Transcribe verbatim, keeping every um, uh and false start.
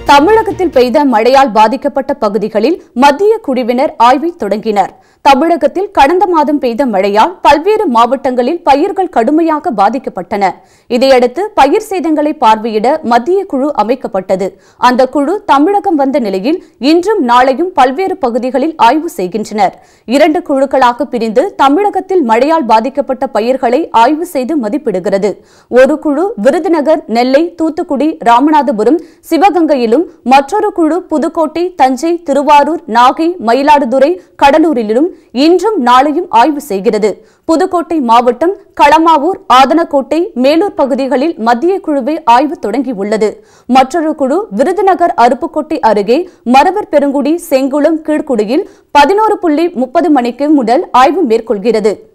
தமிழகத்தில் பெய்த மழையால் பாதிக்கப்பட்ட பகுதிகளில் மத்திய குழுவினர் ஆய்வை தொடங்கினர். தமிழகத்தில் கடந்த மாதம் பெய்த மழையால் பல்வேறு மாவட்டங்களில் பயிர்கள் கடுமையாக பாதிக்கப்பட்டன. இதையடுத்து பயிர் சேதங்களை பார்வையிட மத்திய குழு அமைக்கப்பட்டது. அந்த குழு தமிழகம் வந்த நிலையில் இன்றும் நாளையும் பல்வேறு பகுதிகளில் ஆய்வு செய்கின்றனர். இரண்டு குழுக்களாக பிரிந்து தமிழகத்தில் மழையால் பாதிக்கப்பட்ட பயிர்களை ஆய்வு செய்து மதிப்பிடுகிறது. ஒரு குழு விருதுநகர், நெல்லை, தூத்துக்குடி, ராமநாதபுரம், சிவகங்கையிலும் மற்றொரு குழு புதுக்கோட்டை, தஞ்சை, திருவாரூர், நாகை, மயிலாடுதுறை, கடலூரிலும் இன்றும் நாளையும் ஆய்வு செய்கிறது. புதுக்கோட்டை மாவட்டம் களமாவூர், ஆதனக்கோட்டை, மேலூர் பகுதிகளில் மத்திய குழுவை ஆய்வு தொடங்கியுள்ளது. மற்றொரு குழு விருதுநகர் அருப்புக்கோட்டை அருகே மரவர் பெருங்குடி, செங்குளம், கீழ்குடியில் பதினோரு புள்ளி முப்பது மணிக்கு முதல் ஆய்வு மேற்கொள்கிறது.